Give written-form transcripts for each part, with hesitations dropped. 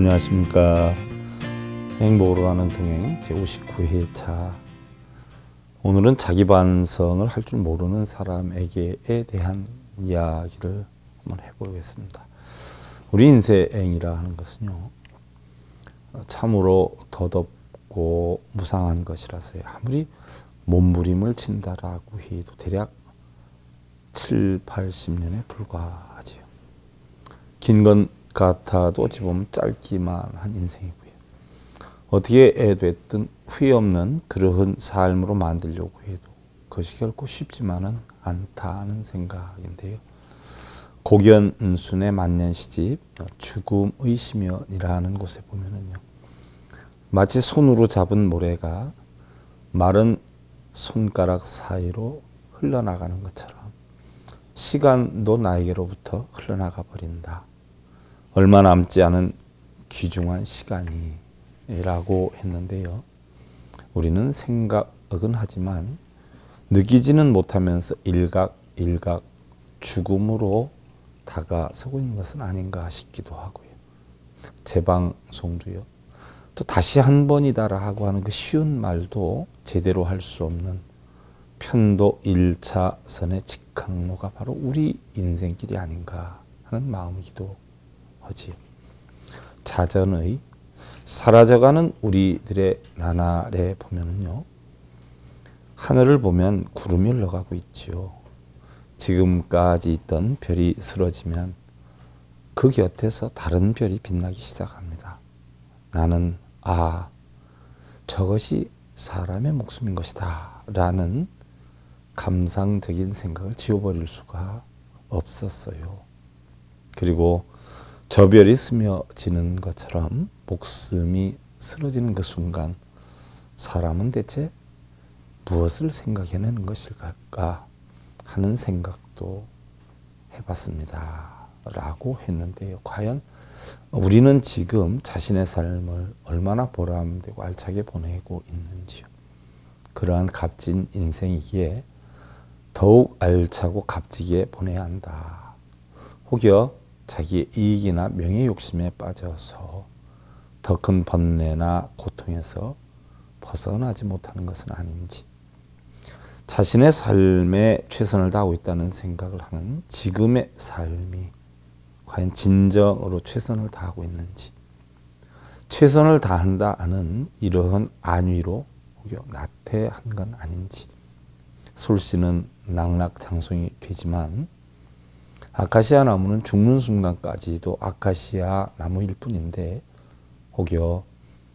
안녕하십니까. 행복으로 가는 동행 제59회차. 오늘은 자기 반성을 할 줄 모르는 사람에게에 대한 이야기를 한번 해보겠습니다. 우리 인생이라 하는 것은요, 참으로 더덥고 무상한 것이라서요. 아무리 몸부림을 친다라고 해도 대략 7, 80년에 불과하지요. 긴 건 같아도 어찌 보면 짧기만 한 인생이고요. 어떻게 됐든 후회 없는 그러한 삶으로 만들려고 해도 그것이 결코 쉽지만은 않다는 생각인데요. 고견순의 만년시집 죽음의 심연이라는 곳에 보면은요, 마치 손으로 잡은 모래가 마른 손가락 사이로 흘러나가는 것처럼 시간도 나에게로부터 흘러나가 버린다. 얼마 남지 않은 귀중한 시간이라고 했는데요. 우리는 생각은 하지만 느끼지는 못하면서 일각 죽음으로 다가서고 있는 것은 아닌가 싶기도 하고요. 재방송도요. 또 다시 한 번이다라 하고 하는 그 쉬운 말도 제대로 할 수 없는 편도 1차선의 직항로가 바로 우리 인생길이 아닌가 하는 마음이기도 하지요. 자전의 사라져가는 우리들의 나날에 보면은요, 하늘을 보면 구름이 흘러가고 있지요. 지금까지 있던 별이 쓰러지면 그 곁에서 다른 별이 빛나기 시작합니다. 나는 저것이 사람의 목숨인 것이다 라는 감상적인 생각을 지워버릴 수가 없었어요. 그리고 저 별이 스며지는 것처럼 목숨이 쓰러지는 그 순간 사람은 대체 무엇을 생각해내는 것일까 하는 생각도 해봤습니다 라고 했는데요. 과연 우리는 지금 자신의 삶을 얼마나 보람되고 알차게 보내고 있는지요. 그러한 값진 인생이기에 더욱 알차고 값지게 보내야 한다. 혹여 자기의 이익이나 명예 욕심에 빠져서 더 큰 번뇌나 고통에서 벗어나지 못하는 것은 아닌지, 자신의 삶에 최선을 다하고 있다는 생각을 하는 지금의 삶이 과연 진정으로 최선을 다하고 있는지, 최선을 다한다 하는 이러한 안위로 혹여 나태한 건 아닌지. 솔씨는 낙낙장송이 되지만 아카시아 나무는 죽는 순간까지도 아카시아 나무일 뿐인데 혹여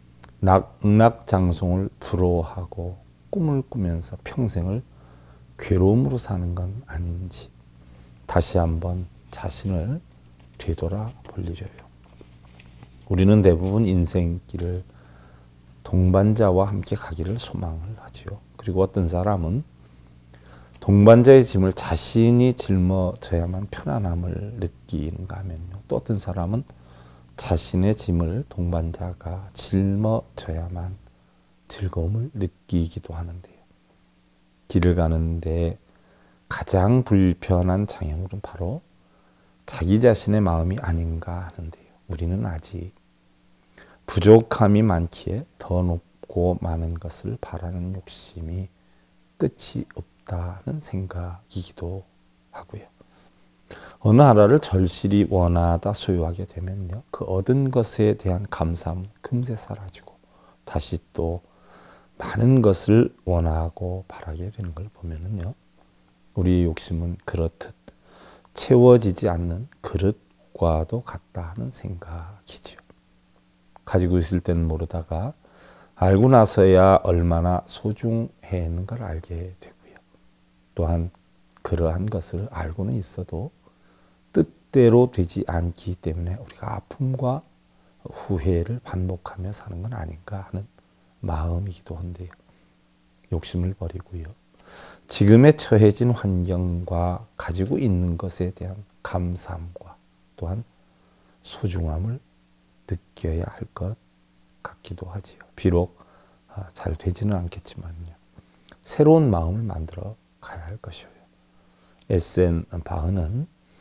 낙낙장송을 부러워하고 꿈을 꾸면서 평생을 괴로움으로 사는 건 아닌지 다시 한번 자신을 되돌아 볼 일이에요. 우리는 대부분 인생길을 동반자와 함께 가기를 소망을 하지요. 그리고 어떤 사람은 동반자의 짐을 자신이 짊어져야만 편안함을 느끼는가 하면요. 또 어떤 사람은 자신의 짐을 동반자가 짊어져야만 즐거움을 느끼기도 하는데요. 길을 가는데 가장 불편한 장애물은 바로 자기 자신의 마음이 아닌가 하는데요. 우리는 아직 부족함이 많기에 더 높고 많은 것을 바라는 욕심이 끝이 없다는 생각이기도 하고요. 어느 하나를 절실히 원하다 소유하게 되면요, 그 얻은 것에 대한 감사함은 금세 사라지고 다시 또 많은 것을 원하고 바라게 되는 걸 보면은요, 우리의 욕심은 그렇듯 채워지지 않는 그릇과도 같다는 생각이지요. 가지고 있을 때는 모르다가 알고 나서야 얼마나 소중했는 걸 알게 되고요. 또한 그러한 것을 알고는 있어도 뜻대로 되지 않기 때문에 우리가 아픔과 후회를 반복하며 사는 건 아닌가 하는 마음이기도 한데요. 욕심을 버리고요. 지금의 처해진 환경과 가지고 있는 것에 대한 감사함과 또한 소중함을 느껴야 할 것 같기도 하지요. 비록 잘 되지는 않겠지만요. 새로운 마음을 만들어 가야 할 것이에요. 에센 바흐는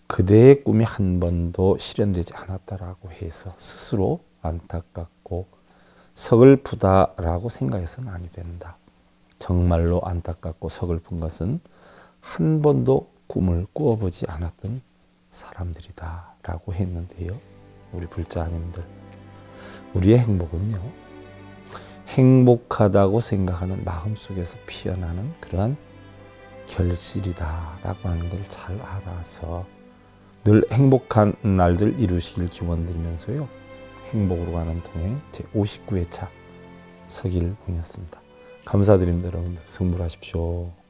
그대의 꿈이 한 번도 실현되지 않았다라고 해서 스스로 안타깝고 서글프다라고 생각해서는 아니 된다. 정말로 안타깝고 서글픈 것은 한 번도 꿈을 꾸어보지 않았던 사람들이다 라고 했는데요. 우리 불자님들, 우리의 행복은요, 행복하다고 생각하는 마음속에서 피어나는 그러한 결실이다 라고 하는 걸 잘 알아서 늘 행복한 날들 이루시길 기원드리면서요, 행복으로 가는 동행 제59회차 서길봉이었습니다. 감사드립니다. 여러분들 승부하십시오.